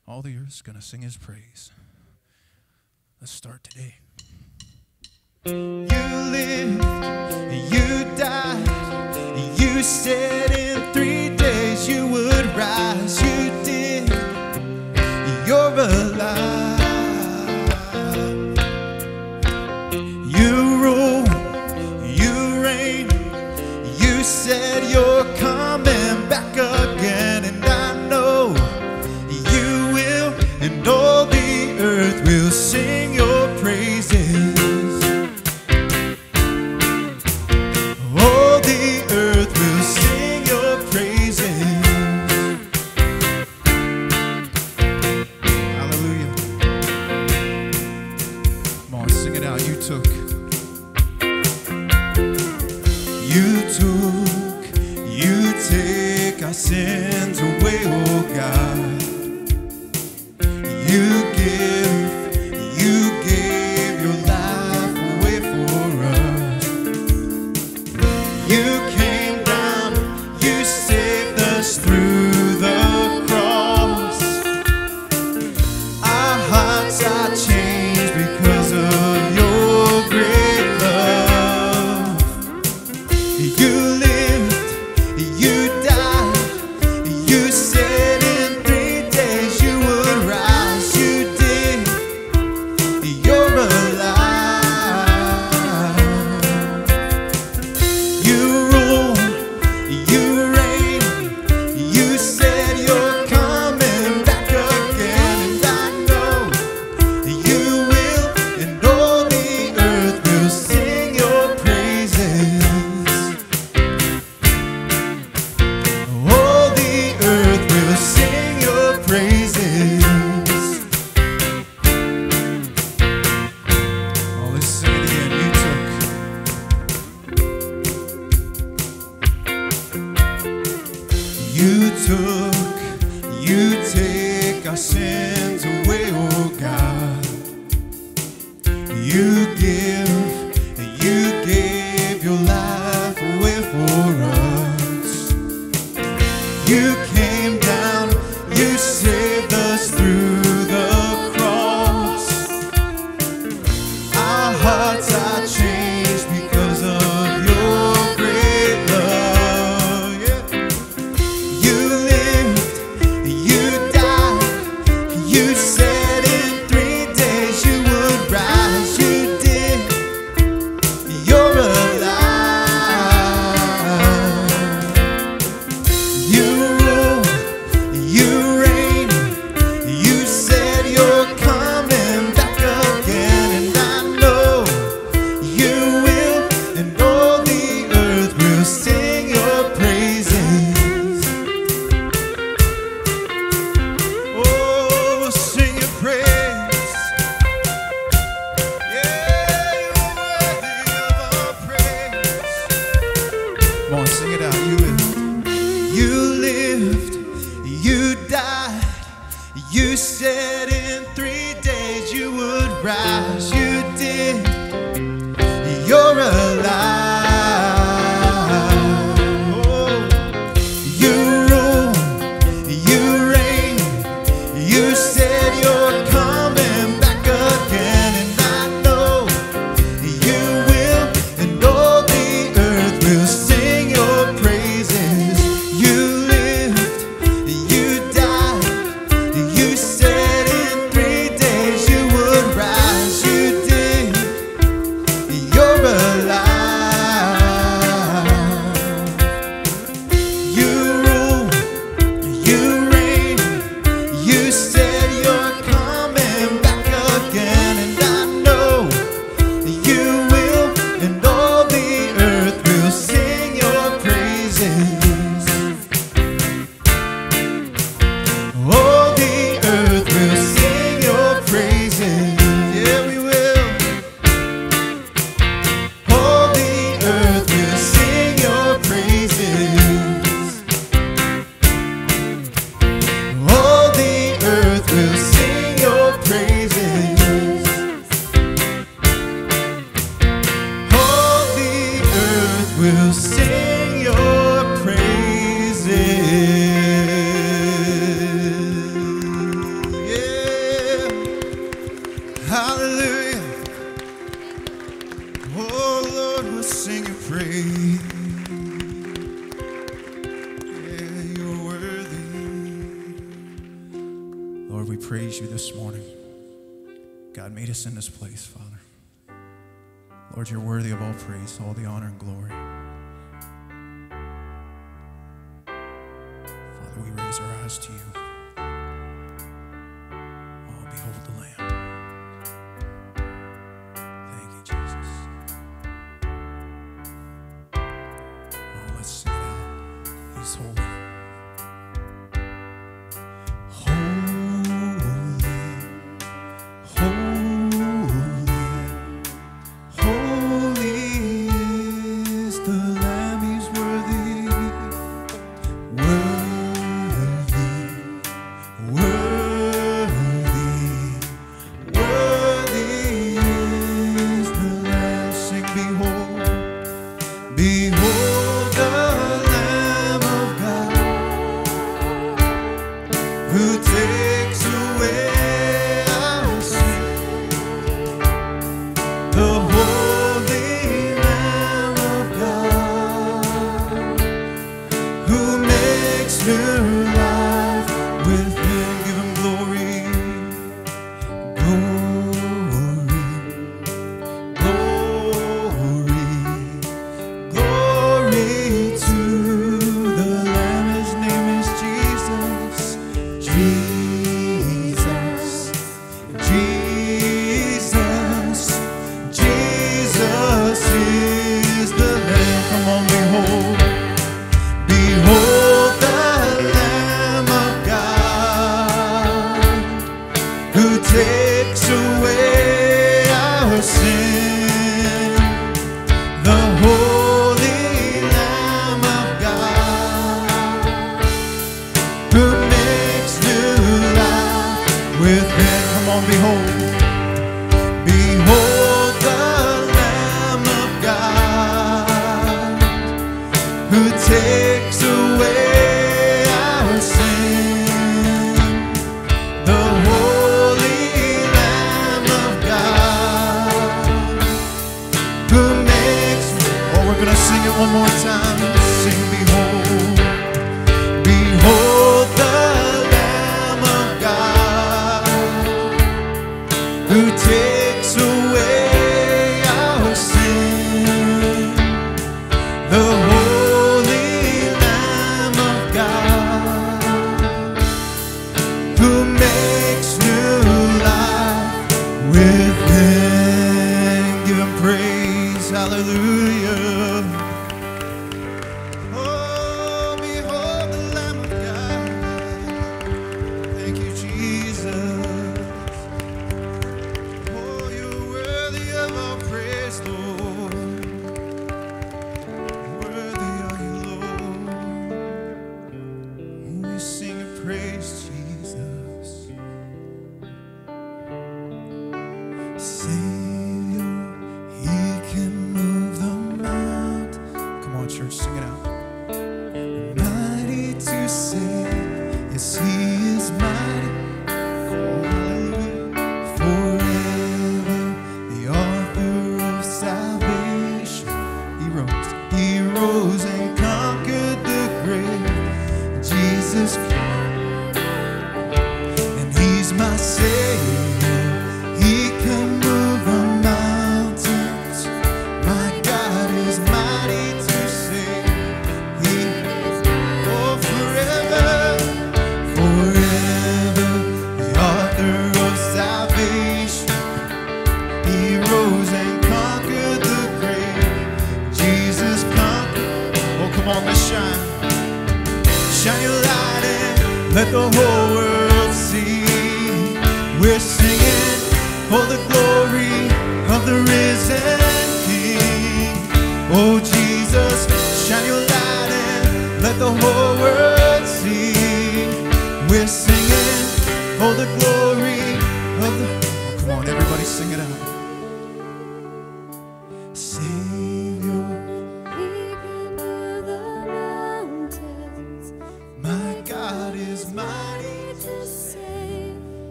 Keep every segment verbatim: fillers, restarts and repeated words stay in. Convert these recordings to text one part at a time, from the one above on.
All the earth's going to sing his praise. Let's start today. You lived, you died, you said in three days you would rise. You did, you're alive. You rule, you reign, you said you're coming back again, and I know you will, and all the earth will sing your praises. All the earth will sing your praises. Hallelujah. Come on, sing it out. You took, you took, you take our sins away, oh God. You give, you gave your life away for us. You came down, you saved us through the cross. Our hearts are changed because of your great love. You lived, you died, you said in three days you would rise. You did, you're alive. You rule, you reign, you said you're coming back again, and I know you will, and all the earth will sing your praises. All the earth will sing your praises. Oh, let's sing it again. You took, you took, you take our sins away, oh God. You give, you gave your life away for us. You came down, you saved us through the cross. Our hearts are changed because of your great love. Yeah. You lived, you died, you said in three days you would rise. You did, you're alive. You rule, you reign, you said you're coming back again, and I know you will, and all the earth will sing your praises. Oh, we'll sing your praise. Yeah, you're worthy of our praise. Come on, sing it out. You lived, you lived, you died, you said in three days you would rise. You did, you're alive. Oh, you rule, you reign, you said you're coming back again, and I know you will, and all the earth will sing your praises. You lived, you died, you said in three days you would rise. You Lord, we praise you this morning. God made us in this place, Father. Lord, you're worthy of all praise, all the honor and glory. Father, we raise our eyes to you. Oh, behold the Lamb. Thank you, Jesus. Oh, let's sing it out. He's holy.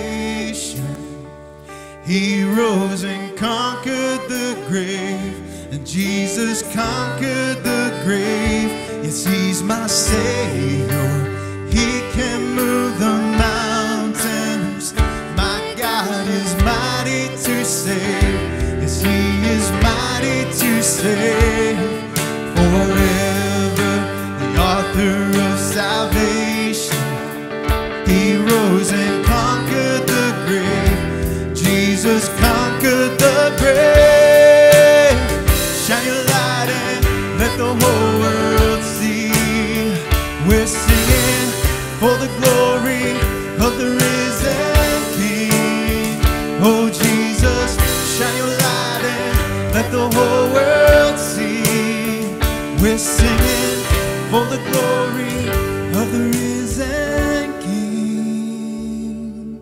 He rose and conquered the grave. and Jesus conquered the grave. Yes, he's my Savior. He can move the mountains. My God is mighty to save. Yes, he is mighty to save. Forever, the author of salvation. He rose and conquered the grave. Jesus conquered the grave. Shine your light and let the whole world see. We're singing for the glory of the risen King. Oh Jesus, shine your light and let the whole world see. We're singing for the glory of the risen King.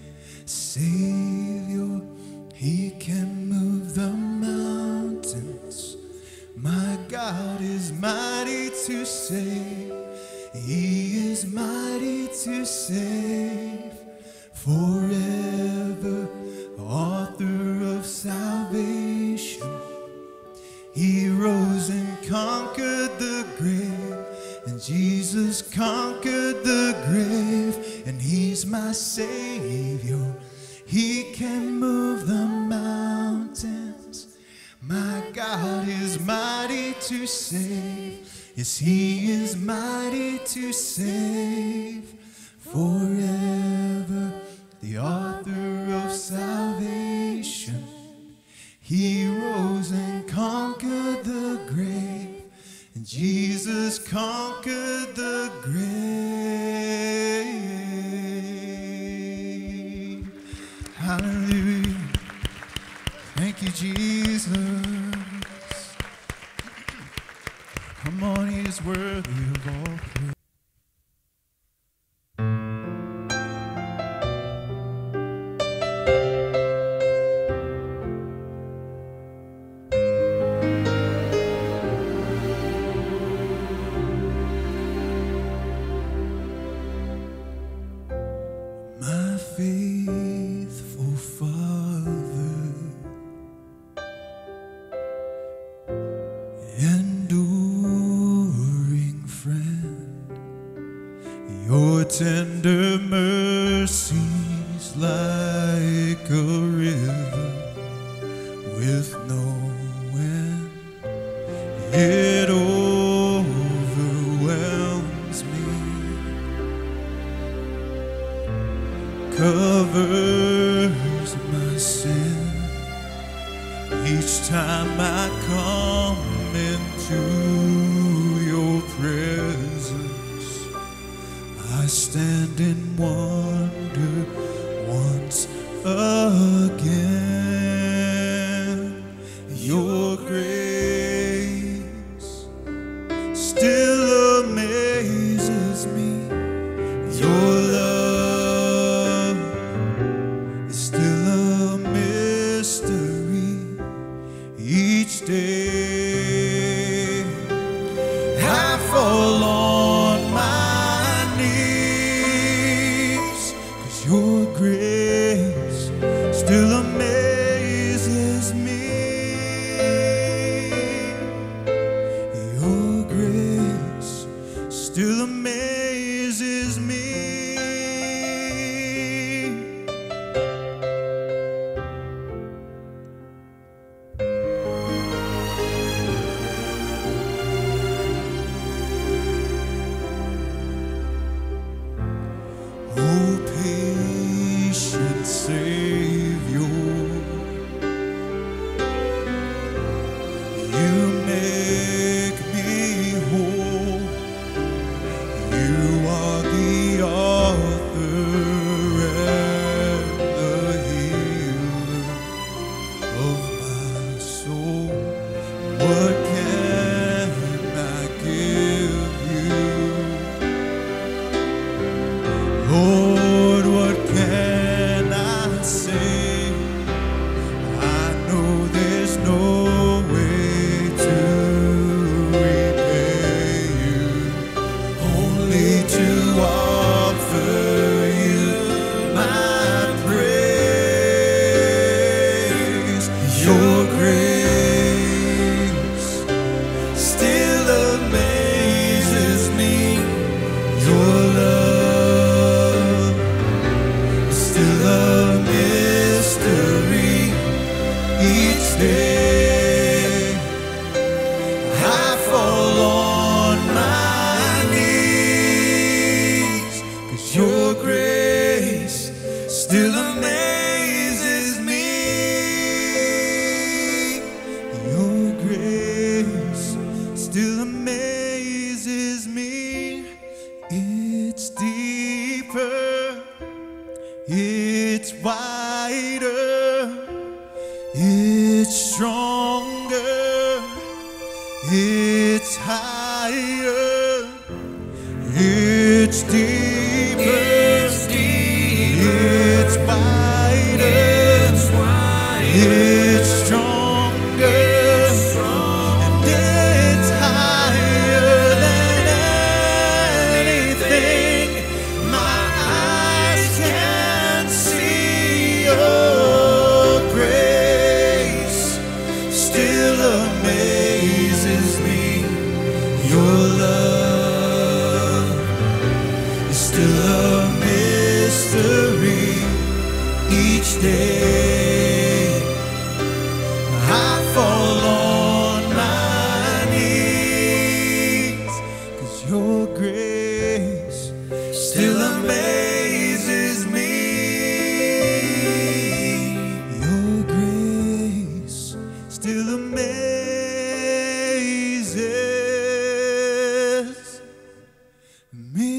Savior, he can move the mountains. My God is mighty to save. He is mighty to save. Forever, author of salvation. He rose and conquered the grave, and Jesus conquered the grave, and he's my Savior. He can move the mountains. My God is mighty to save. Yes, he is mighty to save. Forever, the author of salvation. He rose and conquered the grave, and Jesus conquered the grave. Hallelujah. Thank you, Jesus. Come on, he is worthy of all praise. My faithful Father, enduring friend, your tender mercies like a river with no end. It overwhelms me, covers my sin. Each time I come into your presence, I stand in wonder once again. Your grace still amazes me. Your love is still a mystery each day. I fall on my knees, 'cause your grace It's higher, it's deeper, it's, deeper, it's wider, it's, wider, it's stronger, it's stronger, and it's higher than anything my eyes can see. Your grace still amazes me. Your love is still a mystery. Each day I fall on my knees, 'cause your grace still amazes me. Your grace still amazes me.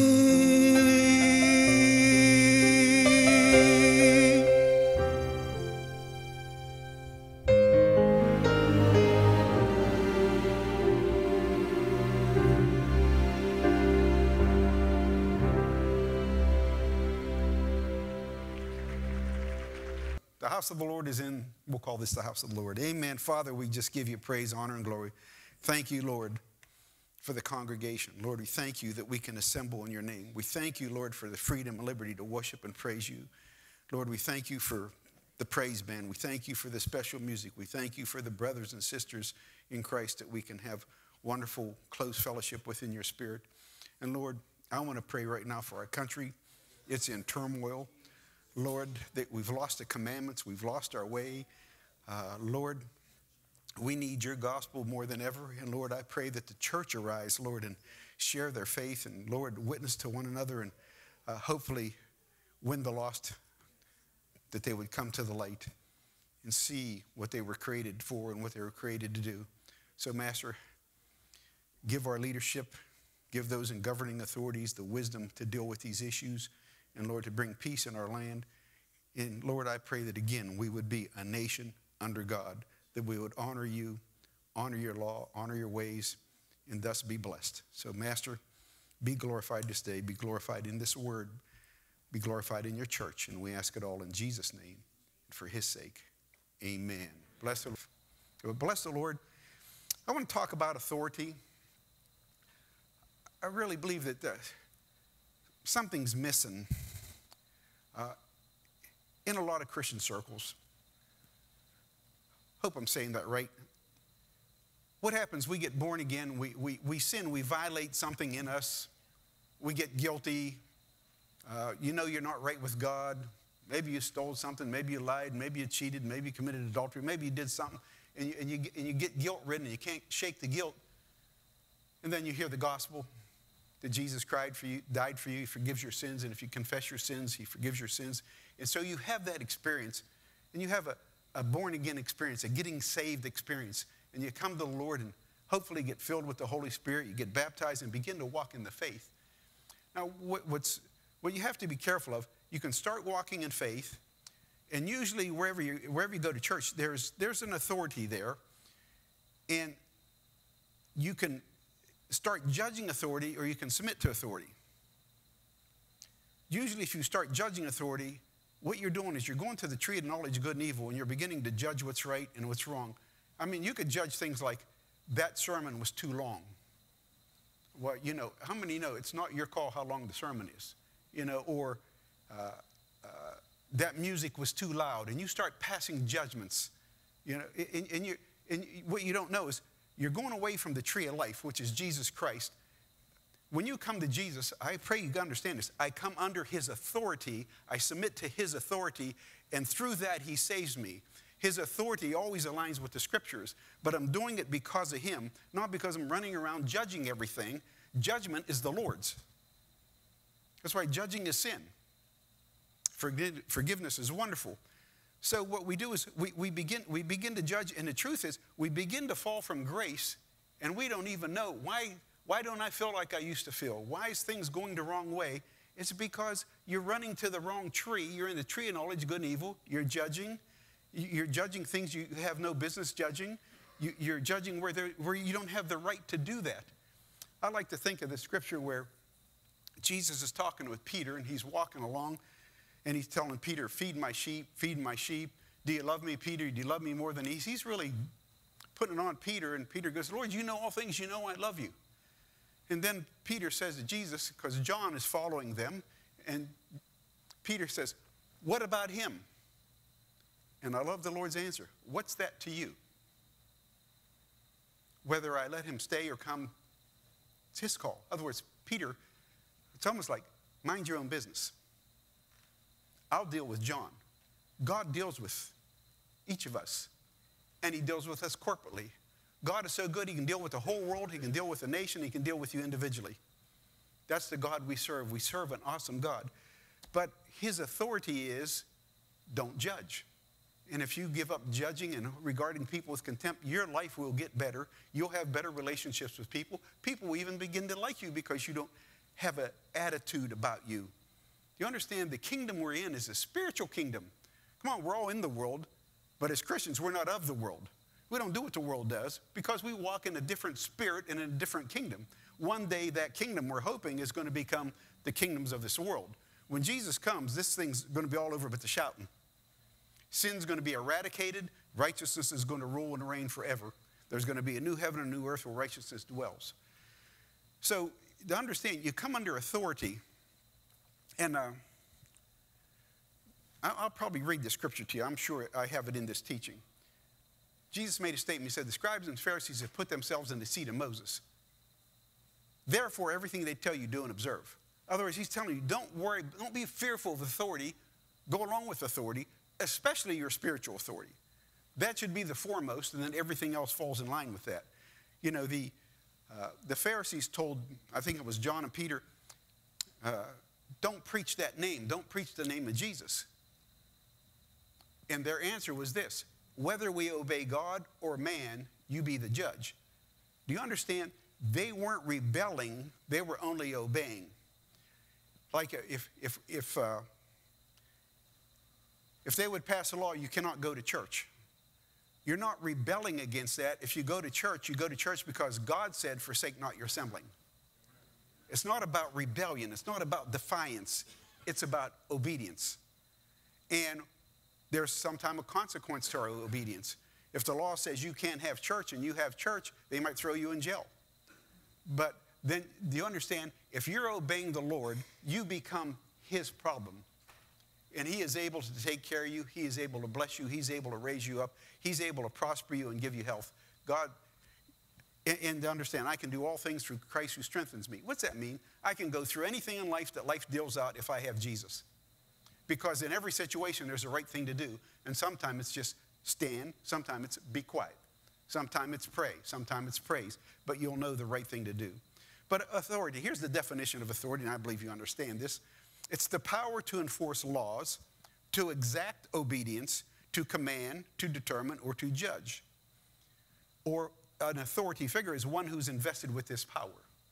The house of the Lord is in, we'll call this the house of the Lord. Amen. Father, we just give you praise, honor, and glory. Thank you, Lord, for the congregation. Lord, we thank you that we can assemble in your name. We thank you, Lord, for the freedom and liberty to worship and praise you. Lord, we thank you for the praise band. We thank you for the special music. We thank you for the brothers and sisters in Christ that we can have wonderful, close fellowship within your spirit. And Lord, I want to pray right now for our country. It's in turmoil. Lord, that we've lost the commandments, we've lost our way. Uh, Lord, we need your gospel more than ever. And Lord, I pray that the church arise, Lord, and share their faith and, Lord, witness to one another and uh, hopefully win the lost, that they would come to the light and see what they were created for and what they were created to do. So, Master, give our leadership, give those in governing authorities the wisdom to deal with these issues. And Lord, to bring peace in our land. And Lord, I pray that again, we would be a nation under God, that we would honor you, honor your law, honor your ways, and thus be blessed. So Master, be glorified this day, be glorified in this word, be glorified in your church. And we ask it all in Jesus' name, and for his sake, amen. Bless the Lord. Bless the Lord. I want to talk about authority. I really believe that the, something's missing uh, in a lot of Christian circles. Hope I'm saying that right. What happens? We get born again, we, we, we sin, we violate something in us, we get guilty. Uh, you know you're not right with God. Maybe you stole something, maybe you lied, maybe you cheated, maybe you committed adultery, maybe you did something, and you, and you, and you get guilt-ridden and you can't shake the guilt. And then you hear the gospel. That Jesus cried for you, died for you, he forgives your sins, and if you confess your sins, he forgives your sins. And so you have that experience, and you have a, a born-again experience, a getting saved experience, and you come to the Lord and hopefully get filled with the Holy Spirit, you get baptized and begin to walk in the faith. Now, what, what's, what you have to be careful of, you can start walking in faith, and usually wherever you, wherever you go to church, there's, there's an authority there, and you can start judging authority or you can submit to authority. Usually if you start judging authority, what you're doing is you're going to the tree of knowledge of good and evil and you're beginning to judge what's right and what's wrong. I mean, you could judge things like, that sermon was too long. Well, you know, how many know it's not your call how long the sermon is? You know, or uh, uh, that music was too loud, and you start passing judgments. You know, and, and, you, and what you don't know is you're going away from the tree of life, which is Jesus Christ. When you come to Jesus, I pray you understand this. I come under his authority. I submit to his authority, and through that he saves me. His authority always aligns with the scriptures, but I'm doing it because of him, not because I'm running around judging everything. Judgment is the Lord's. That's why judging is sin. Forgive, forgiveness is wonderful. So what we do is we, we, begin, we begin to judge, and the truth is we begin to fall from grace, and we don't even know. Why, why don't I feel like I used to feel? Why is things going the wrong way? It's because you're running to the wrong tree. You're in the tree of knowledge, good and evil. You're judging. You're judging things you have no business judging. You, you're judging where, there, where you don't have the right to do that. I like to think of the scripture where Jesus is talking with Peter, and he's walking along, and he's telling Peter, feed my sheep, feed my sheep. Do you love me, Peter? Do you love me more than these? He's really putting it on Peter, and Peter goes, Lord, you know all things. You know I love you. And then Peter says to Jesus, because John is following them, and Peter says, what about him? And I love the Lord's answer. What's that to you? Whether I let him stay or come, it's his call. In other words, Peter, it's almost like, mind your own business. I'll deal with John. God deals with each of us, and he deals with us corporately. God is so good, he can deal with the whole world, he can deal with the nation, he can deal with you individually. That's the God we serve. We serve an awesome God. But his authority is, don't judge. And if you give up judging and regarding people with contempt, your life will get better. You'll have better relationships with people. People will even begin to like you because you don't have an attitude about you. You understand the kingdom we're in is a spiritual kingdom. Come on, we're all in the world, but as Christians, we're not of the world. We don't do what the world does because we walk in a different spirit and in a different kingdom. One day that kingdom we're hoping is going to become the kingdoms of this world. When Jesus comes, this thing's going to be all over but the shouting. Sin's going to be eradicated. Righteousness is going to rule and reign forever. There's going to be a new heaven and a new earth where righteousness dwells. So to understand, you come under authority, and uh, I'll probably read the scripture to you. I'm sure I have it in this teaching. Jesus made a statement. He said, the scribes and Pharisees have put themselves in the seat of Moses. Therefore, everything they tell you, do and observe. In other words, he's telling you, don't worry, don't be fearful of authority. Go along with authority, especially your spiritual authority. That should be the foremost, and then everything else falls in line with that. You know, the, uh, the Pharisees told, I think it was John and Peter, uh, don't preach that name. Don't preach the name of Jesus. And their answer was this, whether we obey God or man, you be the judge. Do you understand? They weren't rebelling. They were only obeying. Like if, if, if, uh, if they would pass a law, you cannot go to church. You're not rebelling against that. If you go to church, you go to church because God said, forsake not your assembling. It's not about rebellion. It's not about defiance. It's about obedience. And there's sometimes a consequence to our obedience. If the law says you can't have church and you have church, they might throw you in jail. But then, do you understand? If you're obeying the Lord, you become his problem. And he is able to take care of you. He is able to bless you. He's able to raise you up. He's able to prosper you and give you health. God, and, and to understand, I can do all things through Christ who strengthens me. What's that mean? I can go through anything in life that life deals out if I have Jesus. Because in every situation, there's a right thing to do. And sometimes it's just stand. Sometimes it's be quiet. Sometimes it's pray. Sometimes it's praise. But you'll know the right thing to do. But authority, here's the definition of authority, and I believe you understand this. It's the power to enforce laws, to exact obedience, to command, to determine, or to judge. Or an authority figure is one who's invested with this power.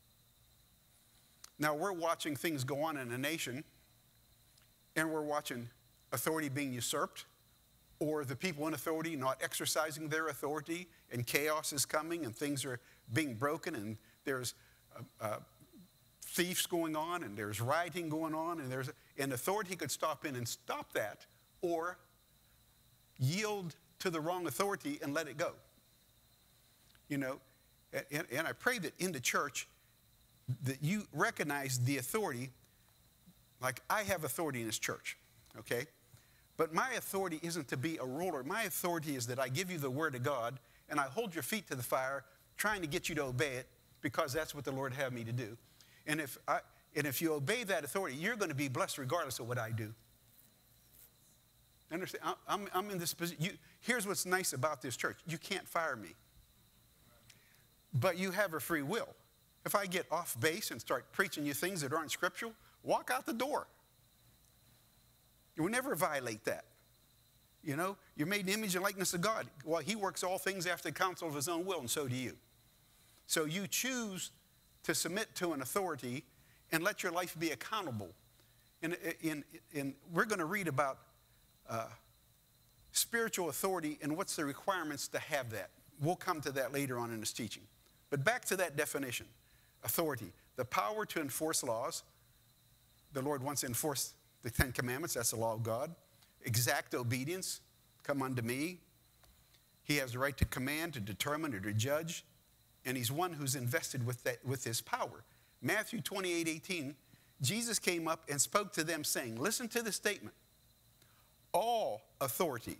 Now, we're watching things go on in a nation, and we're watching authority being usurped, or the people in authority not exercising their authority, and chaos is coming, and things are being broken, and there's uh, uh, thieves going on, and there's rioting going on, and there's an authority could stop in and stop that, or yield to the wrong authority and let it go. You know, and, and I pray that in the church that you recognize the authority. Like, I have authority in this church, okay? But my authority isn't to be a ruler. My authority is that I give you the word of God, and I hold your feet to the fire, trying to get you to obey it, because that's what the Lord had me to do. And if, I, and if you obey that authority, you're going to be blessed regardless of what I do. Understand? I'm, I'm in this position. You, here's what's nice about this church. You can't fire me. But you have a free will. If I get off base and start preaching you things that aren't scriptural, walk out the door. You will never violate that. You know, you're made in the image and likeness of God. Well, he works all things after the counsel of his own will, and so do you. So you choose to submit to an authority and let your life be accountable. And, and, and we're going to read about uh, spiritual authority and what's the requirements to have that. we'll come to that later on in this teaching. But back to that definition. Authority, the power to enforce laws. The Lord wants to enforce the Ten Commandments. That's the law of God. Exact obedience. Come unto me. He has the right to command, to determine, or to judge. And he's one who's invested with, that, with his power. Matthew twenty-eight eighteen, Jesus came up and spoke to them saying, listen to the statement. All authority,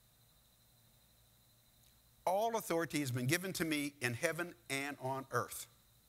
all authority has been given to me in heaven and on earth.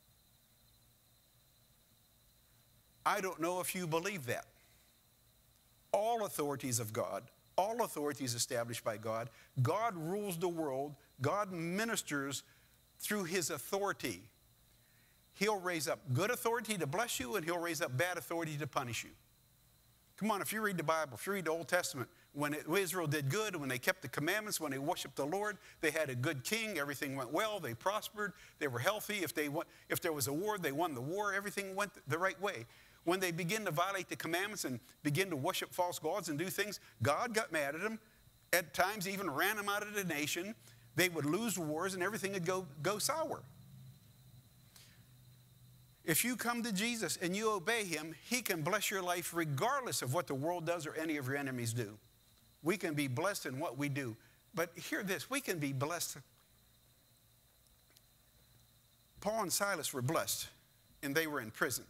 I don't know if you believe that. All authorities of God, all authorities established by God. God rules the world. God ministers through his authority. He'll raise up good authority to bless you, and he'll raise up bad authority to punish you. Come on, if you read the Bible, if you read the Old Testament, when it, Israel did good, when they kept the commandments, when they worshiped the Lord, they had a good king, everything went well, they prospered, they were healthy. If, they, if there was a war, they won the war, everything went the right way. When they begin to violate the commandments and begin to worship false gods and do things, God got mad at them, at times even ran them out of the nation. They would lose wars and everything would go, go sour. If you come to Jesus and you obey him, he can bless your life regardless of what the world does or any of your enemies do. We can be blessed in what we do. But hear this, we can be blessed. Paul and Silas were blessed, and they were in prison.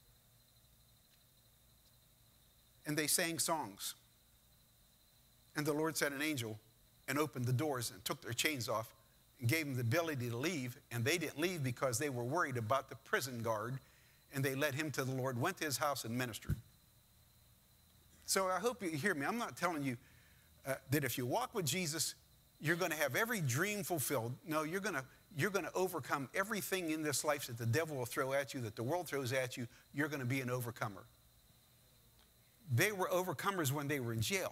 And they sang songs. And the Lord sent an angel and opened the doors and took their chains off and gave them the ability to leave. And they didn't leave because they were worried about the prison guard. And they led him to the Lord, went to his house and ministered. So I hope you hear me. I'm not telling you uh, that if you walk with Jesus, you're going to have every dream fulfilled. No, you're going to you're going to overcome everything in this life that the devil will throw at you, that the world throws at you. You're going to be an overcomer. They were overcomers when they were in jail.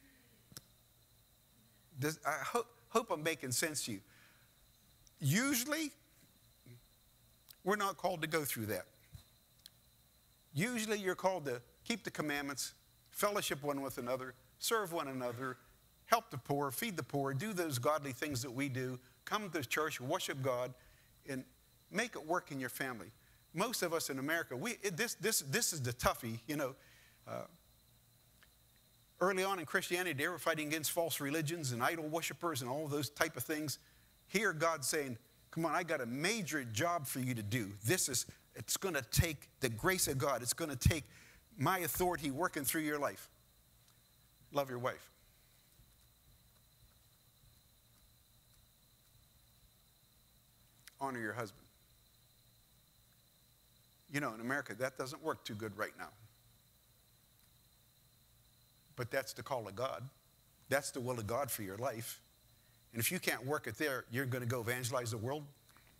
Does, I hope, hope I'm making sense to you. Usually, we're not called to go through that. Usually, you're called to keep the commandments, fellowship one with another, serve one another, help the poor, feed the poor, do those godly things that we do, come to church, worship God, and make it work in your family. Most of us in America, we, it, this, this, this is the toughie, you know. Uh, early on in Christianity, they were fighting against false religions and idol worshipers and all those type of things. Here, God's saying, come on, I got a major job for you to do. This is, it's going to take the grace of God. It's going to take my authority working through your life. Love your wife. Honor your husband. You know, in America, that doesn't work too good right now. But that's the call of God. That's the will of God for your life. And if you can't work it there, you're going to go evangelize the world.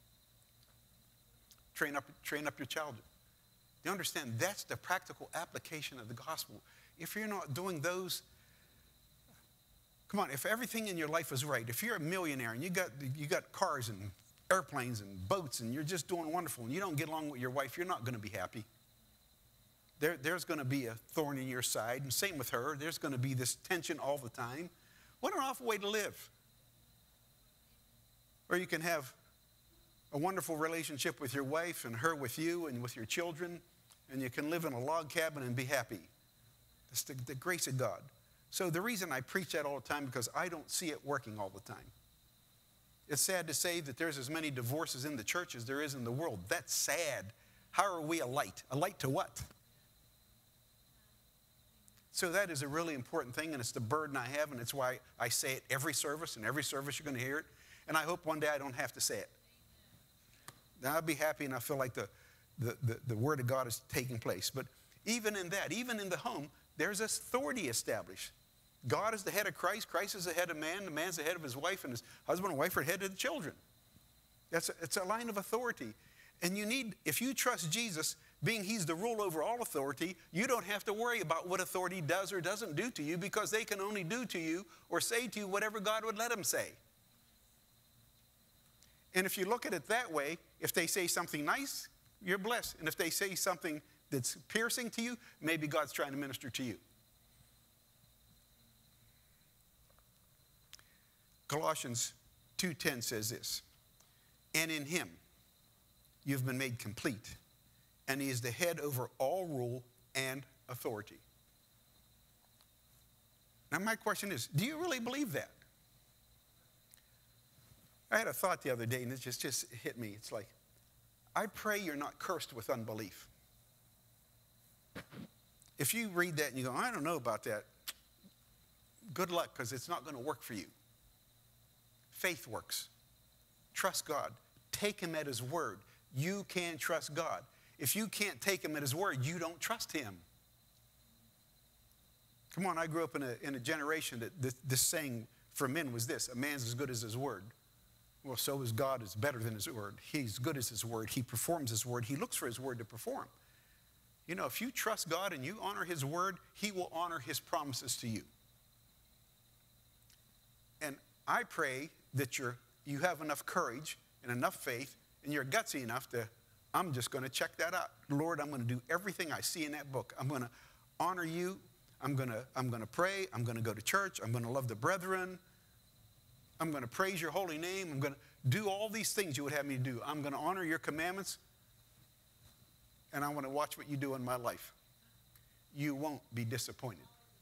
Train up, train up your child. You understand? That's the practical application of the gospel. If you're not doing those, come on, if everything in your life is right, if you're a millionaire and you got, you got cars and airplanes and boats and you're just doing wonderful and you don't get along with your wife, you're not going to be happy. There, there's going to be a thorn in your side, and same with her. There's going to be this tension all the time. What an awful way to live. Or you can have a wonderful relationship with your wife and her with you and with your children, and you can live in a log cabin and be happy. It's the, the grace of God. So the reason I preach that all the time, because I don't see it working all the time. It's sad to say that there's as many divorces in the church as there is in the world. That's sad. How are we a light? A light to what? So that is a really important thing, and it's the burden I have, and it's why I say it every service, and every service you're going to hear it. And I hope one day I don't have to say it. Then I'll be happy, and I feel like the, the, the, the Word of God is taking place. But even in that, even in the home, there's authority established. God is the head of Christ. Christ is the head of man. The man's the head of his wife, and his husband and wife are the head of the children. That's a, it's a line of authority. And you need, if you trust Jesus, being he's the rule over all authority, you don't have to worry about what authority does or doesn't do to you, because they can only do to you or say to you whatever God would let them say. And if you look at it that way, if they say something nice, you're blessed. And if they say something that's piercing to you, maybe God's trying to minister to you. Colossians two ten says this, and in him you've been made complete, and he is the head over all rule and authority. Now my question is, do you really believe that? I had a thought the other day, and it just, just hit me. It's like, I pray you're not cursed with unbelief. If you read that and you go, I don't know about that, good luck, because it's not going to work for you. Faith works. Trust God. Take him at his word. You can trust God. If you can't take him at his word, you don't trust him. Come on, I grew up in a, in a generation that this, this saying for men was this: a man's as good as his word. Well, so is God is better than his word. He's good as his word. He performs his word. He looks for his word to perform. You know, if you trust God and you honor his word, he will honor his promises to you. And I pray that you're, you have enough courage and enough faith and you're gutsy enough to, I'm just going to check that out. Lord, I'm going to do everything I see in that book. I'm going to honor you. I'm going to, I'm going to pray. I'm going to go to church. I'm going to love the brethren. I'm going to praise your holy name. I'm going to do all these things you would have me do. I'm going to honor your commandments. And I want to watch what you do in my life. You won't be disappointed.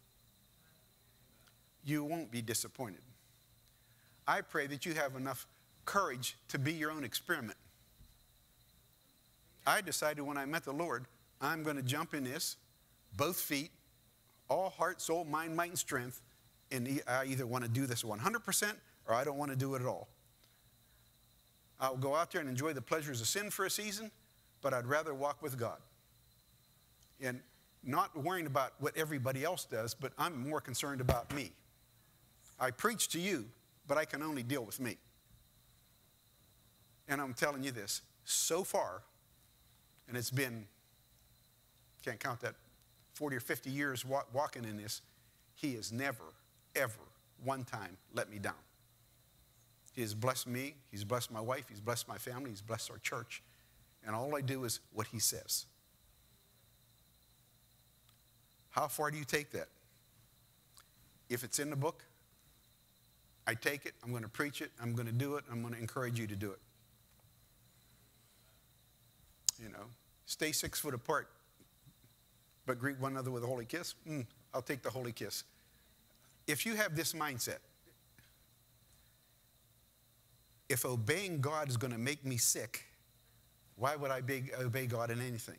You won't be disappointed. I pray that you have enough courage to be your own experiment. I decided when I met the Lord, I'm going to jump in this, both feet, all heart, soul, mind, might, and strength, and I either want to do this one hundred percent or I don't want to do it at all. I'll go out there and enjoy the pleasures of sin for a season, but I'd rather walk with God. And not worrying about what everybody else does, but I'm more concerned about me. I preach to you, but I can only deal with me. And I'm telling you this, so far, and it's been, can't count that, forty or fifty years walk, walking in this, he has never, ever, one time let me down. He has blessed me, he's blessed my wife, he's blessed my family, he's blessed our church. And all I do is what he says. How far do you take that? If it's in the book, I take it, I'm going to preach it, I'm going to do it, I'm going to encourage you to do it. You know, stay six foot apart, but greet one another with a holy kiss. Mm, I'll take the holy kiss. If you have this mindset, if obeying God is going to make me sick, why would I obey God in anything?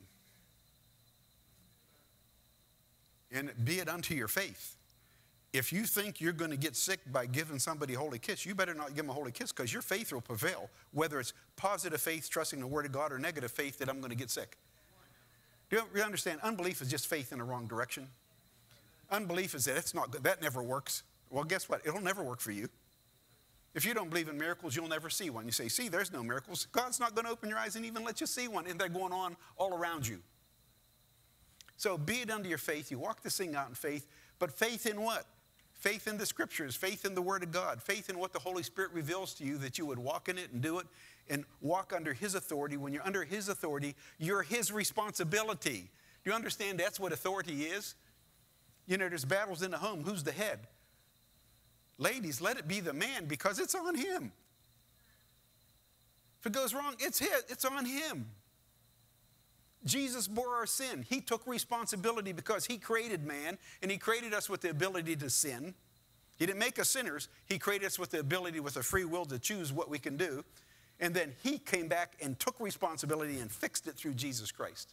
And be it unto your faith. If you think you're going to get sick by giving somebody a holy kiss, you better not give them a holy kiss, because your faith will prevail, whether it's positive faith, trusting the word of God, or negative faith that I'm going to get sick. Do you understand? Unbelief is just faith in the wrong direction. Unbelief is that it's not good. That never works. Well, guess what? It'll never work for you. If you don't believe in miracles, you'll never see one. You say, see, there's no miracles. God's not going to open your eyes and even let you see one, and they're going on all around you. So be it unto your faith. You walk this thing out in faith, but faith in what? Faith in the scriptures, faith in the word of God, faith in what the Holy Spirit reveals to you, that you would walk in it and do it and walk under his authority. When you're under his authority, you're his responsibility. Do you understand that's what authority is? You know, there's battles in the home. Who's the head? Ladies, let it be the man, because it's on him. If it goes wrong, it's his, it's on him. Jesus bore our sin. He took responsibility because he created man, and he created us with the ability to sin. He didn't make us sinners. He created us with the ability, with a free will, to choose what we can do. And then he came back and took responsibility and fixed it through Jesus Christ.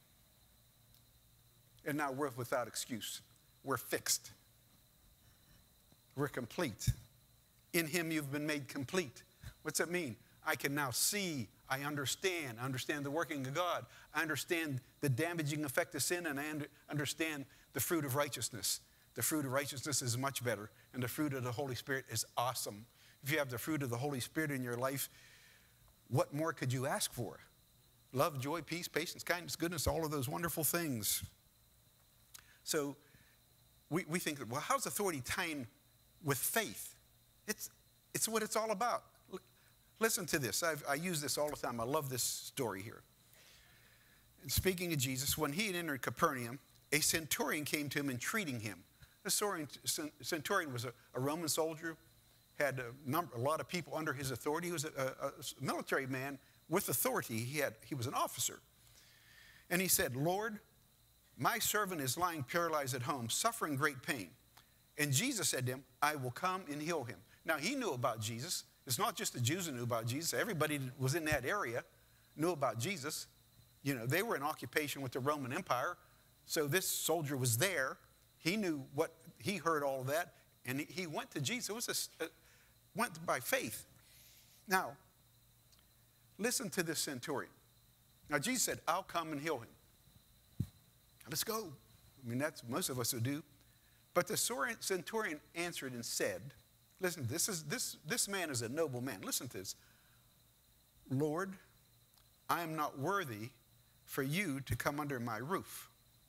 And now we're without excuse. We're fixed. We're complete. In him you've been made complete. What's that mean? I can now see, I understand. I understand the working of God. I understand the damaging effect of sin, and I understand the fruit of righteousness. The fruit of righteousness is much better, and the fruit of the Holy Spirit is awesome. If you have the fruit of the Holy Spirit in your life, what more could you ask for? Love, joy, peace, patience, kindness, goodness, all of those wonderful things. So we, we think, well, how's authority tying with faith? It's, it's what it's all about. L- listen to this. I've, I use this all the time. I love this story here. And speaking of Jesus, when he had entered Capernaum, a centurion came to him entreating him. The centurion was a, a Roman soldier. had a, number, a lot of people under his authority. He was a, a, a military man with authority. He, had, he was an officer. And he said, Lord, my servant is lying paralyzed at home, suffering great pain. And Jesus said to him, I will come and heal him. Now, he knew about Jesus. It's not just the Jews who knew about Jesus. Everybody that was in that area knew about Jesus. You know, they were in occupation with the Roman Empire. So this soldier was there. He knew what, he heard all of that. And he, he went to Jesus. It was a, uh, went by faith. Now, listen to this centurion. Now, Jesus said, I'll come and heal him. Now, let's go. I mean, that's most of us would do. But the centurion answered and said, listen, this, is, this, this man is a noble man. Listen to this. Lord, I am not worthy for you to come under my roof.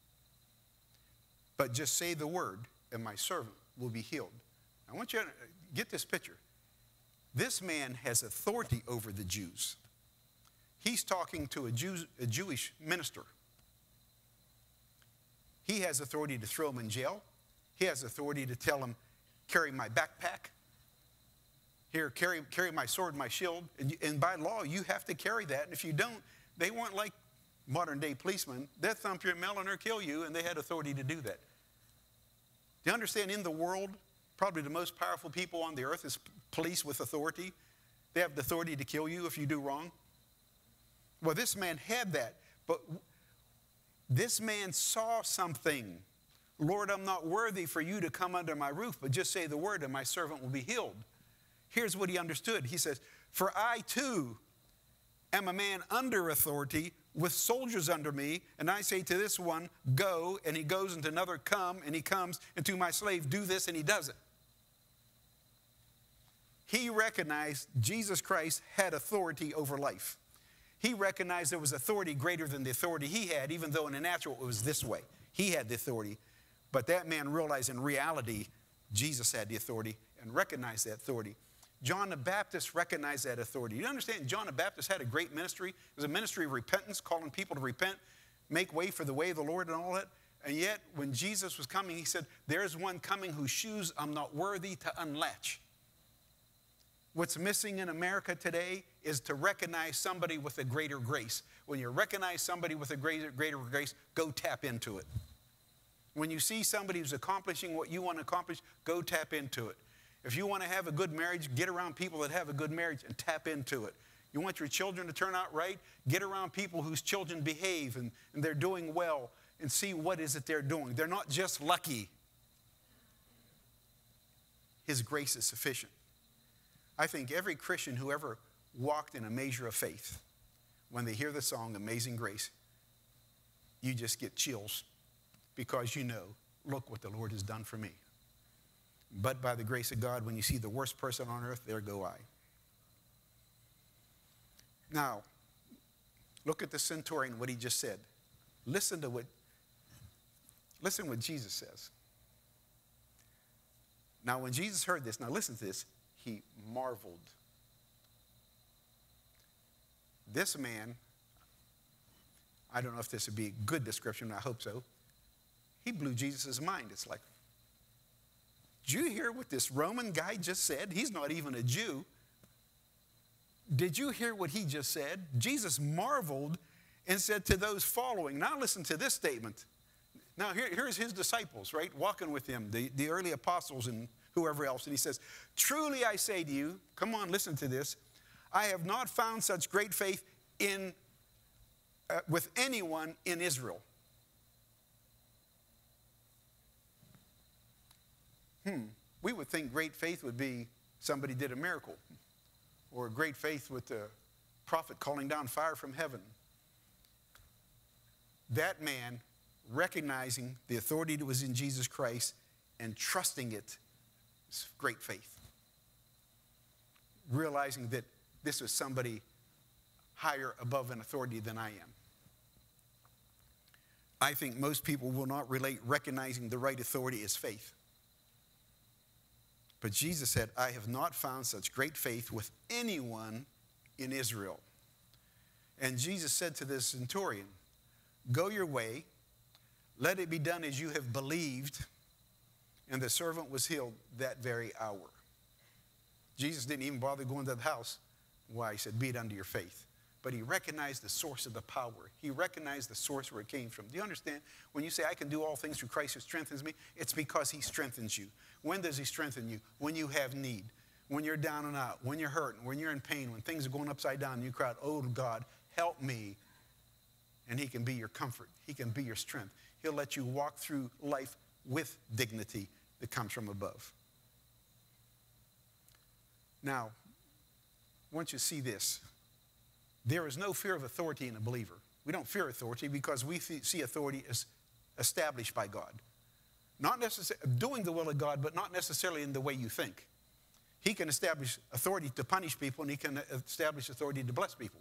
But just say the word, and my servant will be healed. I want you to get this picture. This man has authority over the Jews. He's talking to a, Jew, a Jewish minister. He has authority to throw him in jail. He has authority to tell him, carry my backpack. Here, carry, carry my sword, my shield. And, and by law, you have to carry that. And if you don't, they weren't like modern day policemen. They'd thump your melon or kill you, and they had authority to do that. Do you understand, in the world, probably the most powerful people on the earth is police with authority. They have the authority to kill you if you do wrong. Well, this man had that, but this man saw something. Lord, I'm not worthy for you to come under my roof, but just say the word and my servant will be healed. Here's what he understood. He says, for I too am a man under authority with soldiers under me, and I say to this one, go, and he goes, and to another, come, and he comes, and to my slave, do this, and he does it. He recognized Jesus Christ had authority over life. He recognized there was authority greater than the authority he had, even though in the natural it was this way. He had the authority. But that man realized in reality, Jesus had the authority and recognized that authority. John the Baptist recognized that authority. You understand, John the Baptist had a great ministry. It was a ministry of repentance, calling people to repent, make way for the way of the Lord and all that. And yet, when Jesus was coming, he said, there's one coming whose shoes I'm not worthy to unlatch. What's missing in America today is to recognize somebody with a greater grace. When you recognize somebody with a greater, greater grace, go tap into it. When you see somebody who's accomplishing what you want to accomplish, go tap into it. If you want to have a good marriage, get around people that have a good marriage and tap into it. You want your children to turn out right? Get around people whose children behave and, and they're doing well and see what is it they're doing. They're not just lucky. His grace is sufficient. I think every Christian who ever walked in a measure of faith, when they hear the song Amazing Grace, you just get chills because you know, look what the Lord has done for me. But by the grace of God, when you see the worst person on earth, there go I. Now, look at the centurion, what he just said. Listen to what, listen what Jesus says. Now, when Jesus heard this, now listen to this, he marveled. This man, I don't know if this would be a good description, I hope so. He blew Jesus' mind. It's like, did you hear what this Roman guy just said? He's not even a Jew. Did you hear what he just said? Jesus marveled and said to those following, now listen to this statement. Now here, here's his disciples, right, walking with him, the, the early apostles and whoever else. And he says, truly I say to you, come on, listen to this. I have not found such great faith in, uh, with anyone in Israel. Hmm, we would think great faith would be somebody did a miracle, or great faith with the prophet calling down fire from heaven. That man recognizing the authority that was in Jesus Christ and trusting it is great faith. Realizing that this was somebody higher above an authority than I am. I think most people will not relate recognizing the right authority as faith. But Jesus said, I have not found such great faith with anyone in Israel. And Jesus said to the centurion, go your way, let it be done as you have believed. And the servant was healed that very hour. Jesus didn't even bother going to the house. Why? He said, be it unto your faith. But he recognized the source of the power. He recognized the source where it came from. Do you understand? When you say, I can do all things through Christ who strengthens me, it's because he strengthens you. When does he strengthen you? When you have need. When you're down and out. When you're hurting. When you're in pain. When things are going upside down. And you cry out, oh, God, help me. And he can be your comfort. He can be your strength. He'll let you walk through life with dignity that comes from above. Now, once you see this, there is no fear of authority in a believer. We don't fear authority because we see authority as established by God. Not necessarily doing the will of God, but not necessarily in the way you think. He can establish authority to punish people, and he can establish authority to bless people.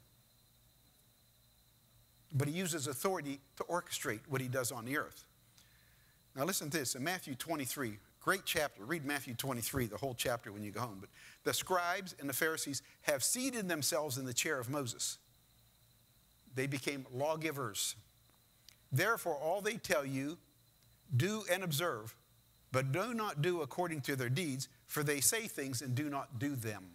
But he uses authority to orchestrate what he does on the earth. Now listen to this. In Matthew twenty-three, great chapter. Read Matthew twenty-three, the whole chapter when you go home. But the scribes and the Pharisees have seated themselves in the chair of Moses. They became lawgivers. Therefore, all they tell you, do and observe, but do not do according to their deeds, for they say things and do not do them.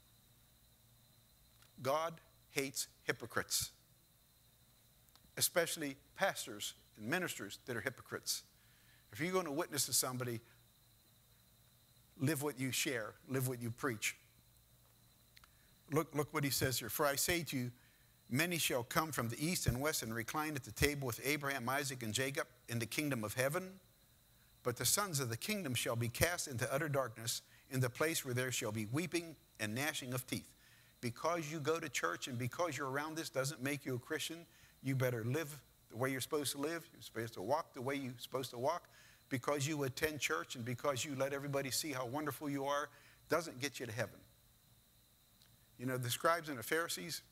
God hates hypocrites, especially pastors and ministers that are hypocrites. If you're going to witness to somebody, live what you share, live what you preach. Look, look what he says here. For I say to you, many shall come from the east and west and recline at the table with Abraham, Isaac, and Jacob in the kingdom of heaven. But the sons of the kingdom shall be cast into utter darkness, in the place where there shall be weeping and gnashing of teeth. Because you go to church and because you're around this doesn't make you a Christian. You better live the way you're supposed to live. You're supposed to walk the way you're supposed to walk. Because you attend church and because you let everybody see how wonderful you are doesn't get you to heaven. You know, the scribes and the Pharisees,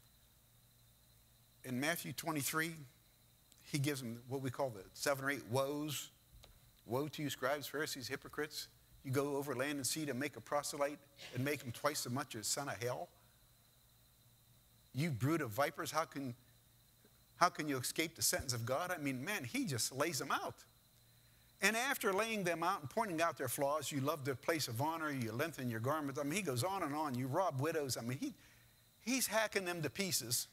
in Matthew twenty-three, he gives them what we call the seven or eight woes. Woe to you, scribes, Pharisees, hypocrites. You go over land and sea to make a proselyte and make him twice as much as son of hell. You brood of vipers, how can, how can you escape the sentence of God? I mean, man, he just lays them out. And after laying them out and pointing out their flaws, you love their place of honor, you lengthen your garments. I mean, he goes on and on. You rob widows. I mean, he, he's hacking them to pieces.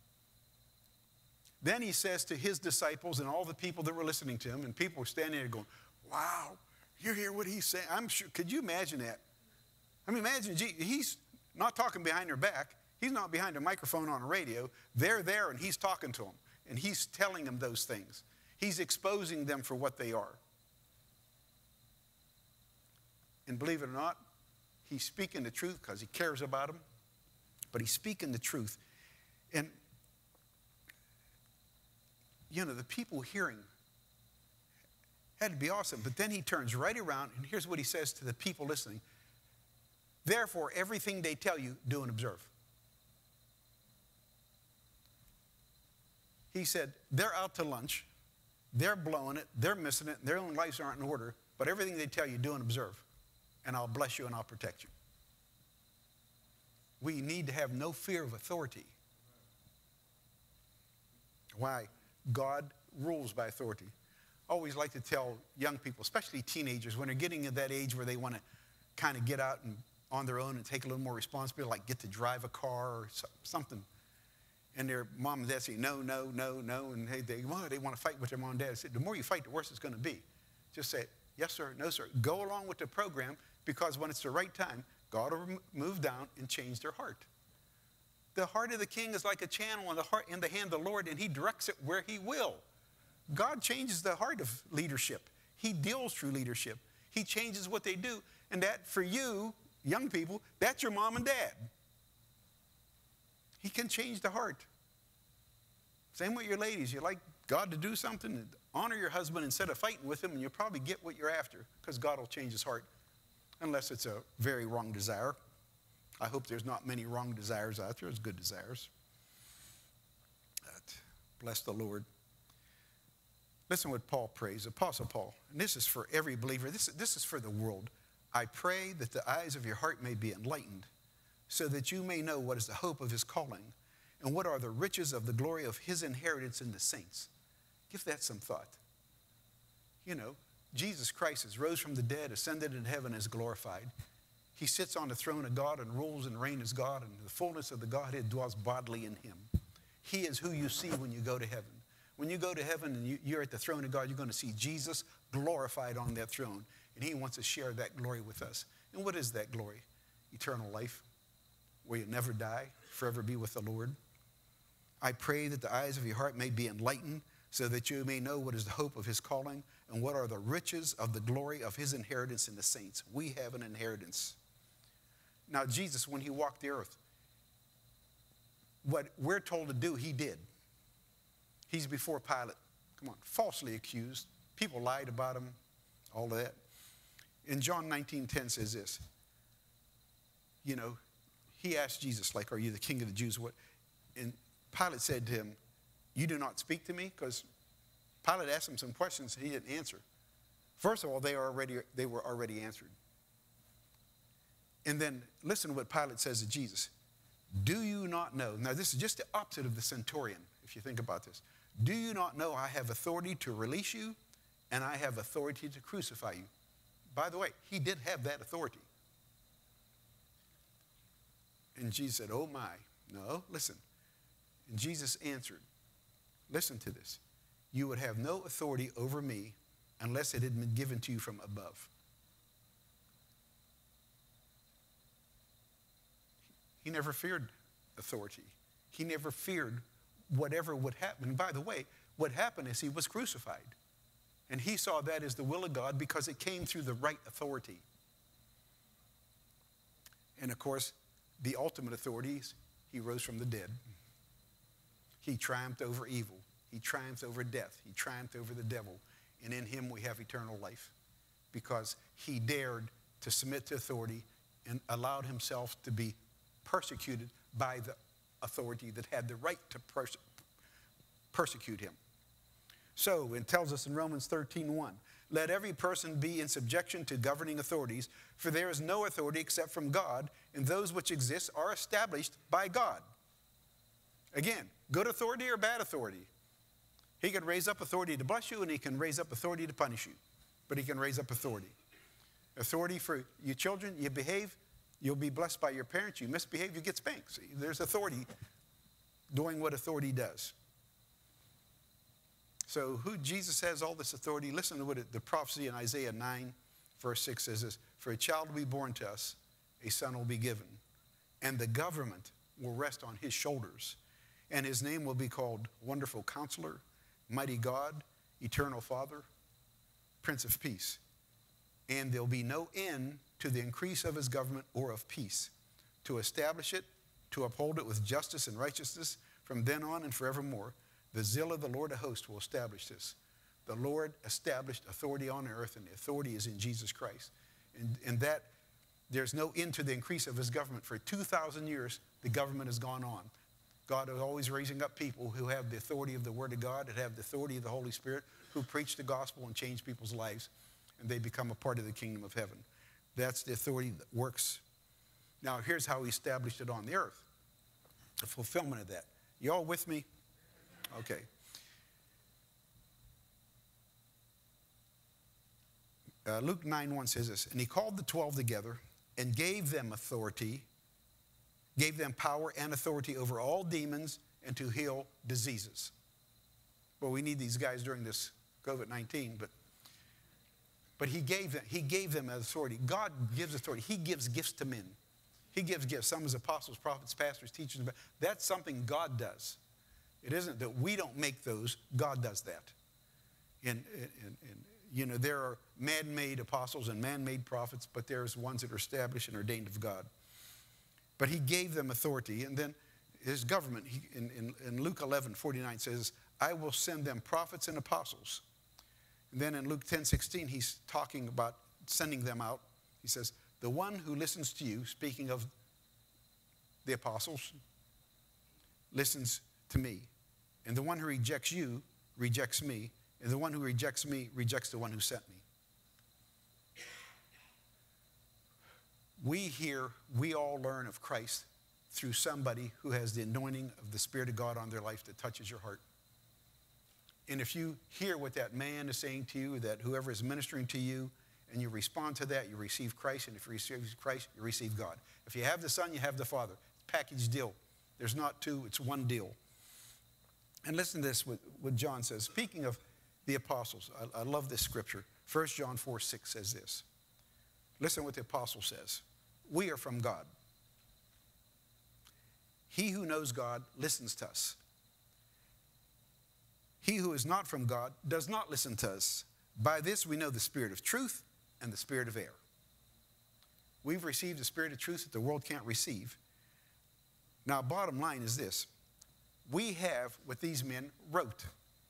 Then he says to his disciples and all the people that were listening to him, and people were standing there going, wow, you hear what he's saying? I'm sure, could you imagine that? I mean, imagine, he's not talking behind their back. He's not behind a microphone on a radio. They're there and he's talking to them. And he's telling them those things. He's exposing them for what they are. And believe it or not, he's speaking the truth because he cares about them. But he's speaking the truth. And, you know, the people hearing had to be awesome. But then he turns right around, and here's what he says to the people listening. Therefore, everything they tell you, do and observe. He said, they're out to lunch. They're blowing it. They're missing it. Their own lives aren't in order. But everything they tell you, do and observe. And I'll bless you and I'll protect you. We need to have no fear of authority. Why? God rules by authority. I always like to tell young people, especially teenagers, when they're getting to that age where they want to kind of get out and on their own and take a little more responsibility, like get to drive a car or something. And their mom and dad say, no, no, no, no. And they, they, well, they want to fight with their mom and dad. I said, the more you fight, the worse it's going to be. Just say, yes, sir, no, sir. Go along with the program, because when it's the right time, God will move down and change their heart. The heart of the king is like a channel in the, heart, in the hand of the Lord, and he directs it where he will. God changes the heart of leadership. He deals through leadership. He changes what they do. And that, for you, young people, that's your mom and dad. He can change the heart. Same with your ladies. You like God to do something, honor your husband instead of fighting with him, and you'll probably get what you're after, because God will change his heart, unless it's a very wrong desire. I hope there's not many wrong desires out there. There's good desires. But bless the Lord. Listen what Paul prays, Apostle Paul. And this is for every believer. This, this is for the world. I pray that the eyes of your heart may be enlightened, so that you may know what is the hope of his calling, and what are the riches of the glory of his inheritance in the saints. Give that some thought. You know, Jesus Christ has rose from the dead, ascended into heaven, is glorified. He sits on the throne of God and rules and reigns as God, and the fullness of the Godhead dwells bodily in him. He is who you see when you go to heaven. When you go to heaven and you, you're at the throne of God, you're going to see Jesus glorified on that throne, and he wants to share that glory with us. And what is that glory? Eternal life, where you never die, forever be with the Lord. I pray that the eyes of your heart may be enlightened, so that you may know what is the hope of his calling and what are the riches of the glory of his inheritance in the saints. We have an inheritance. Now, Jesus, when he walked the earth, what we're told to do, he did. He's before Pilate. Come on, falsely accused. People lied about him, all of that. In John nineteen ten says this. You know, he asked Jesus, like, are you the king of the Jews? What? And Pilate said to him, you do not speak to me? Because Pilate asked him some questions and he didn't answer. First of all, they, are already, they were already answered. And then listen to what Pilate says to Jesus. Do you not know? Now, this is just the opposite of the centurion, if you think about this. Do you not know I have authority to release you and I have authority to crucify you? By the way, he did have that authority. And Jesus said, oh my. No, listen. And Jesus answered, listen to this. You would have no authority over me unless it had been given to you from above. He never feared authority. He never feared whatever would happen. And by the way, what happened is he was crucified. And he saw that as the will of God because it came through the right authority. And of course, the ultimate authority is he rose from the dead. He triumphed over evil. He triumphed over death. He triumphed over the devil. And in him we have eternal life because he dared to submit to authority and allowed himself to be persecuted by the authority that had the right to perse persecute him. So it tells us in Romans thirteen one, let every person be in subjection to governing authorities, for there is no authority except from God, and those which exist are established by God. Again, good authority or bad authority? He can raise up authority to bless you, and he can raise up authority to punish you. But he can raise up authority. Authority for your children, you behave, you'll be blessed by your parents. You misbehave, you get spanked. See, there's authority doing what authority does. So who Jesus has all this authority. Listen to what it, the prophecy in Isaiah nine, verse six says this. For a child will be born to us, a son will be given, and the government will rest on his shoulders. And his name will be called Wonderful Counselor, Mighty God, Eternal Father, Prince of Peace. And there'll be no end to the increase of his government or of peace, to establish it, to uphold it with justice and righteousness from then on and forevermore. The zeal of the Lord of hosts will establish this. The Lord established authority on earth, and the authority is in Jesus Christ. And, and that there's no end to the increase of his government. For two thousand years, the government has gone on. God is always raising up people who have the authority of the Word of God, that have the authority of the Holy Spirit, who preach the gospel and change people's lives, and they become a part of the kingdom of heaven. That's the authority that works. Now, here's how he established it on the earth, the fulfillment of that. You all with me? Okay. Uh, Luke nine one says this, and he called the twelve together and gave them authority, gave them power and authority over all demons and to heal diseases. Well, we need these guys during this COVID nineteen, but But he gave them, he gave them authority. God gives authority. He gives gifts to men. He gives gifts. Some as apostles, prophets, pastors, teachers. That's something God does. It isn't that we don't make those. God does that. And, and, and you know, there are man-made apostles and man-made prophets, but there's ones that are established and ordained of God. But he gave them authority. And then his government, he, in, in, in Luke eleven forty-nine says, I will send them prophets and apostles. And then in Luke ten sixteen, he's talking about sending them out. He says, the one who listens to you, speaking of the apostles, listens to me. And the one who rejects you rejects me. And the one who rejects me rejects the one who sent me. We hear, we all learn of Christ through somebody who has the anointing of the Spirit of God on their life that touches your heart. And if you hear what that man is saying to you, that whoever is ministering to you, and you respond to that, you receive Christ, and if you receive Christ, you receive God. If you have the Son, you have the Father. Package deal. There's not two, it's one deal. And listen to this, what, what John says. Speaking of the apostles, I, I love this scripture. First John four six says this. Listen what the apostle says. We are from God. He who knows God listens to us. He who is not from God does not listen to us. By this we know the spirit of truth and the spirit of error. We've received the spirit of truth that the world can't receive. Now, bottom line is this. We have what these men wrote.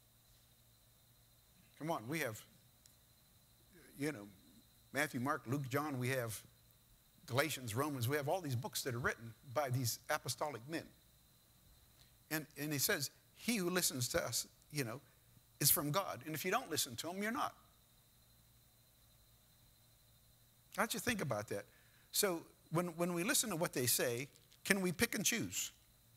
Come on, we have, you know, Matthew, Mark, Luke, John. We have Galatians, Romans. We have all these books that are written by these apostolic men. And, and he says, he who listens to us, you know, is from God. And if you don't listen to him, you're not. How'd you think about that? So when, when we listen to what they say, can we pick and choose?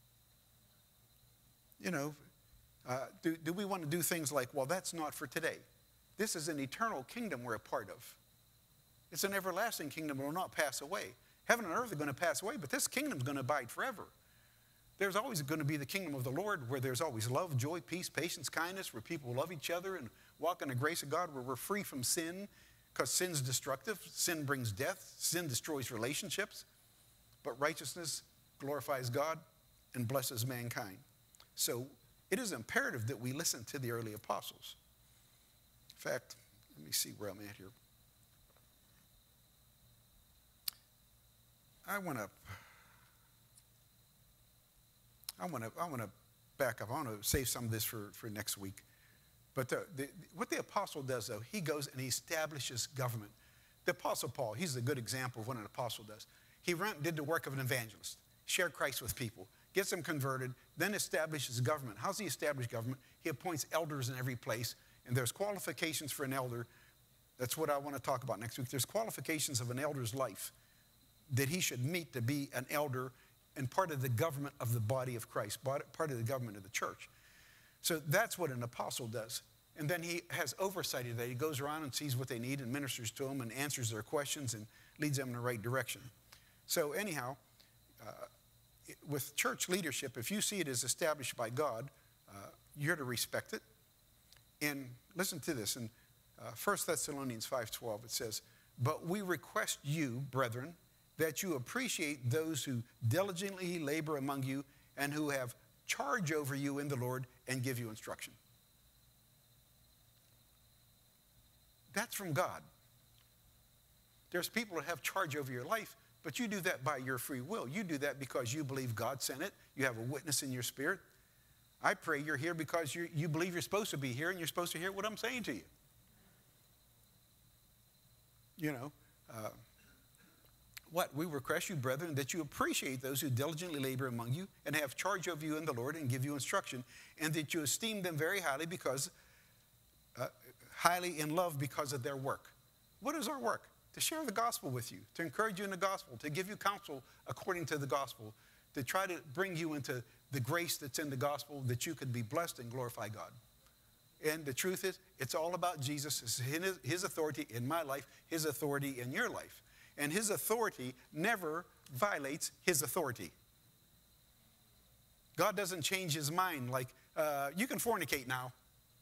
You know, uh, do, do we want to do things like, well, that's not for today. This is an eternal kingdom we're a part of. It's an everlasting kingdom that will not pass away. Heaven and earth are going to pass away, but this kingdom is going to abide forever. There's always going to be the kingdom of the Lord where there's always love, joy, peace, patience, kindness, where people love each other and walk in the grace of God, where we're free from sin, because sin's destructive. Sin brings death. Sin destroys relationships. But righteousness glorifies God and blesses mankind. So it is imperative that we listen to the early apostles. In fact, let me see where I'm at here. I want to I want to I want to back up. I want to save some of this for, for next week. But the, the, what the apostle does, though, he goes and he establishes government. The apostle Paul, he's a good example of what an apostle does. He ran, did the work of an evangelist, shared Christ with people, gets them converted, then establishes government. How's he establish government? He appoints elders in every place, and there's qualifications for an elder. That's what I want to talk about next week. There's qualifications of an elder's life that he should meet to be an elder and part of the government of the body of Christ, part of the government of the church. So that's what an apostle does. And then he has oversight of that. He goes around and sees what they need and ministers to them and answers their questions and leads them in the right direction. So anyhow, uh, with church leadership, if you see it as established by God, uh, you're to respect it. And listen to this. In uh, First Thessalonians five twelve, it says, "But we request you, brethren, that you appreciate those who diligently labor among you and who have charge over you in the Lord and give you instruction." That's from God. There's people that have charge over your life, but you do that by your free will. You do that because you believe God sent it. You have a witness in your spirit. I pray you're here because you you believe you're supposed to be here and you're supposed to hear what I'm saying to you. You know, uh, what? We request you, brethren, that you appreciate those who diligently labor among you and have charge of you in the Lord and give you instruction, and that you esteem them very highly because, uh, highly in love because of their work. What is our work? To share the gospel with you, to encourage you in the gospel, to give you counsel according to the gospel, to try to bring you into the grace that's in the gospel that you could be blessed and glorify God. And the truth is, it's all about Jesus, it's his, his authority in my life, his authority in your life. And his authority never violates his authority. God doesn't change his mind like, uh, you can fornicate now.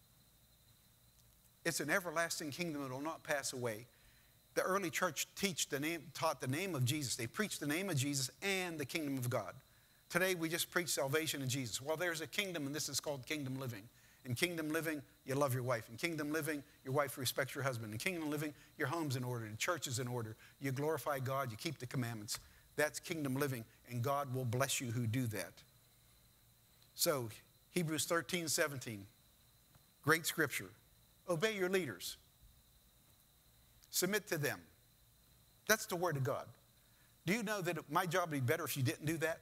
It's an everlasting kingdom that will not pass away. The early church teach the name, taught the name of Jesus. They preached the name of Jesus and the kingdom of God. Today we just preach salvation in Jesus. Well, there's a kingdom, and this is called kingdom living. In kingdom living, you love your wife. In kingdom living, your wife respects your husband. In kingdom living, your home's in order. The church is in order. You glorify God. You keep the commandments. That's kingdom living, and God will bless you who do that. So, Hebrews thirteen, seventeen, great scripture. Obey your leaders. Submit to them. That's the word of God. Do you know that my job would be better if you didn't do that?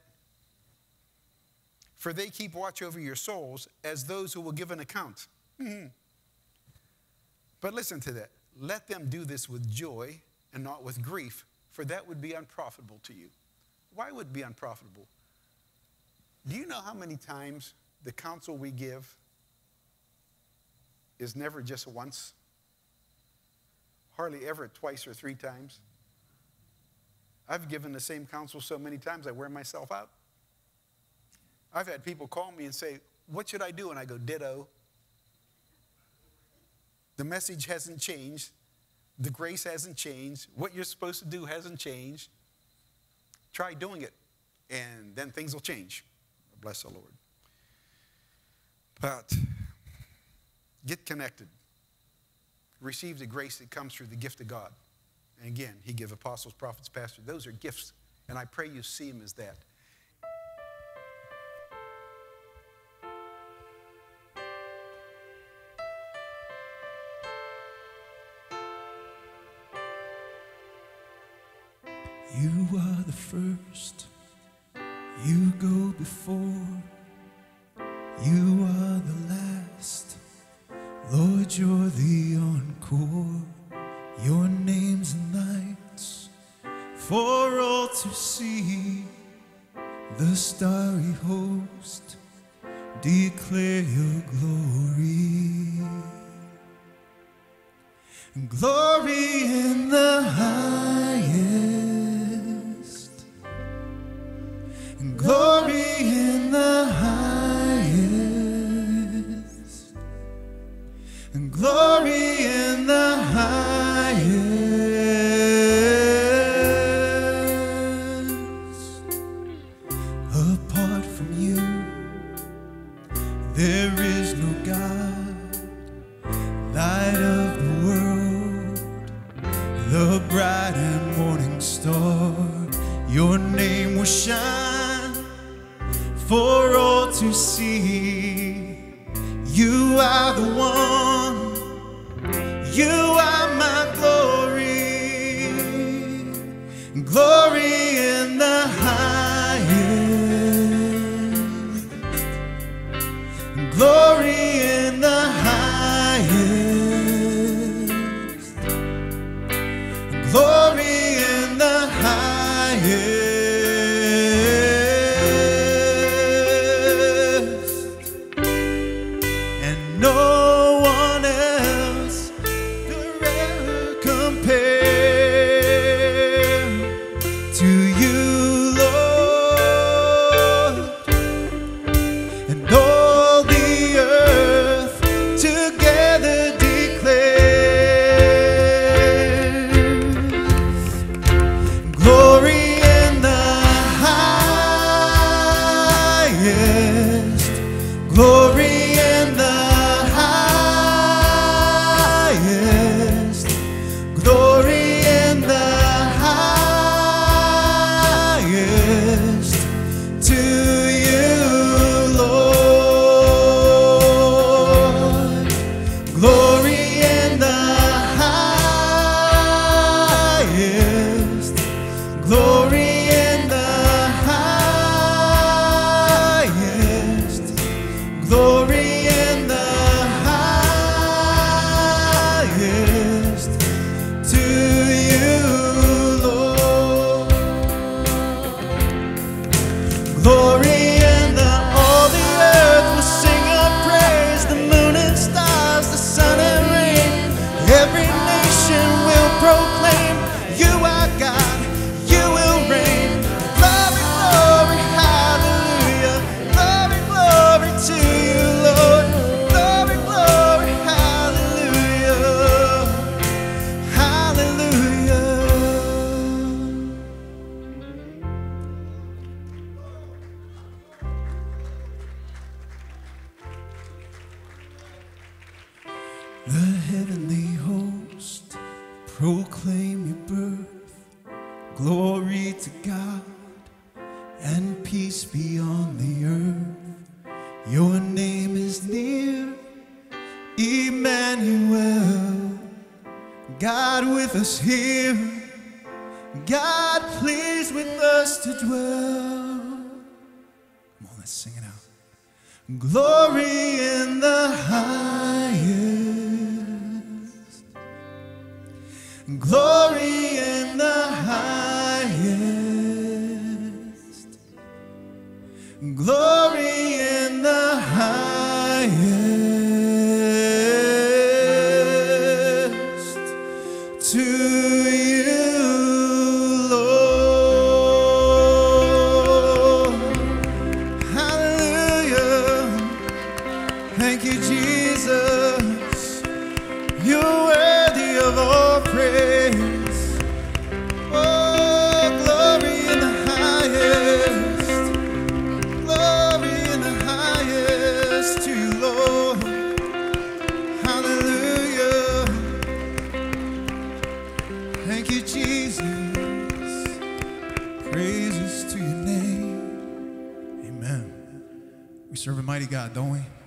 For they keep watch over your souls as those who will give an account. Mm-hmm. But listen to that. Let them do this with joy and not with grief, for that would be unprofitable to you. Why would it be unprofitable? Do you know how many times the counsel we give is never just once? hardly ever twice or three times. I've given the same counsel so many times I wear myself out. I've had people call me and say, what should I do? And I go, ditto. The message hasn't changed. The grace hasn't changed. What you're supposed to do hasn't changed. Try doing it, and then things will change. Bless the Lord. But get connected. Receive the grace that comes through the gift of God. And again, he give apostles, prophets, pastors. Those are gifts, and I pray you see them as that. You are the first, you go before, you are the last, Lord, you're the encore, your name's in lights for all to see, the starry host declare your glory, glory in the highest. Glory in the highest, and glory in the highest. Apart from you, there is no God, light of the world, the bright and morning star. Your name will shine for all to see. You are the one, you are my glory, glory in the highest, glory in the highest, glory in the highest. Proclaim your birth, glory to God, and peace be on the earth. Your name is near, Emmanuel, God with us here, God pleased with us to dwell. Come on, let's sing it out. Glory in the highest, glory in the highest, glory in the highest, to Thank you, Jesus. You're worthy of all praise. Oh, glory in the highest. Glory in the highest to you, Lord. Hallelujah. Thank you, Jesus. Praises to your name. Amen. We serve a mighty God, don't we?